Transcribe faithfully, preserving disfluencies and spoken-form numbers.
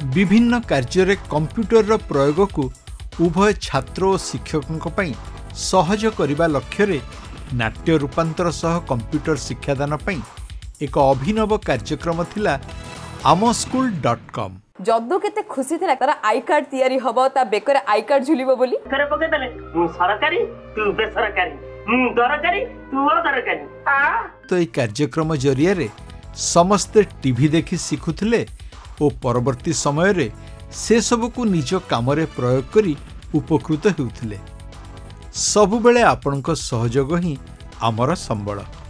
विभिन्न कार्य कंप्यूटर प्रयोग को उभय छात्र और शिक्षकों पई सहज करने लक्ष्य नाट्य रूपांतर सह कंप्यूटर शिक्षादान पई एक अभिनव कार्यक्रम थिला आम स्कूल डॉट कॉम। जद्दू केते खुशी थिला तारा आई कार्ड तैयारी हबो ता बेकर आई कार्ड झुलिबो बोली करे पके देले मु सरकारी तू बेसरकारी मु दरकारी तू अदरकारी आ तो ई कार्यक्रम जरिया रे समस्त टीवी देखि सिखुथिले ओ परवर्ती समय रे से सब को निज काम रे प्रयोग करी उपकृत हेउथिले। सबु बेले आपनक सहयोग ही आमर संबल।